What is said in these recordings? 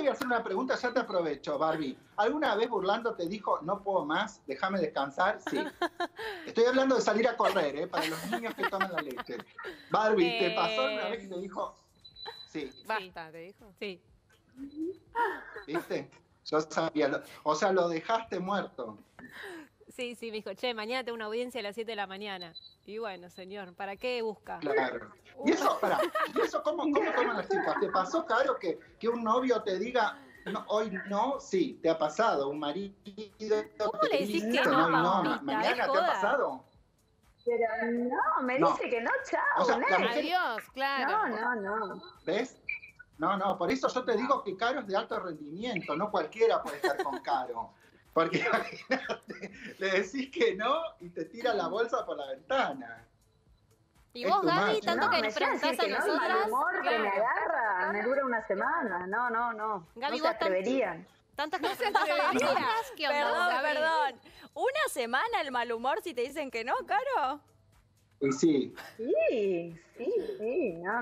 voy a hacer una pregunta, ya te aprovecho, Barbie. ¿Alguna vez burlando te dijo, no puedo más, déjame descansar? Sí. Estoy hablando de salir a correr, para los niños que toman la leche. Barbie, ¿te pasó alguna vez que te dijo, sí? Basta, ¿te dijo? Sí. ¿Viste? Yo sabía, o sea, lo dejaste muerto. Sí, me dijo, che, mañana tengo una audiencia a las 7 de la mañana. Y bueno, señor, ¿para qué busca? Claro. ¿Y eso, cómo toman las chicas? ¿Te pasó, Caro, que un novio te diga, no, hoy no? Sí, te ha pasado. Un marido ¿Cómo te le decís dice, que no, no, Pampita? mañana te ha pasado. Pero no, me dice que no, chao. O sea, la mujer, Adiós, claro. No. ¿ves? No, por eso yo te digo que Caro es de alto rendimiento, no cualquiera puede estar con Caro. Porque imagínate, le decís que no y te tira la bolsa por la ventana. Y vos, Gaby, tanto que me nos preguntás a que no, el mal nosotras. humor que me agarra, me dura una semana. No. Gaby, No se vos atreverían. Tantas que nos preguntás a nosotras. ¿Qué onda, Gaby? Perdón. ¿Una semana el mal humor si te dicen que no, Caro? Y sí. Sí, no.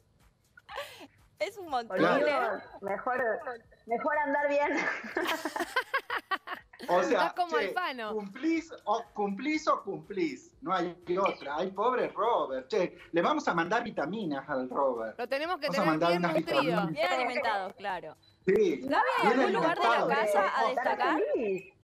Es un montón. Claro. Mejor andar bien. O sea, Estás como Alfano. ¿cumplís o cumplís? No hay otra. Ay, pobre Robert. Che, le vamos a mandar vitaminas al Robert. Lo tenemos que Vamos a tener mandar bien unas nutrido. vitaminas. Bien alimentados, claro. Sí. ¿Gaby, hay bien algún lugar de la alimentado. casa a Estar destacar? feliz.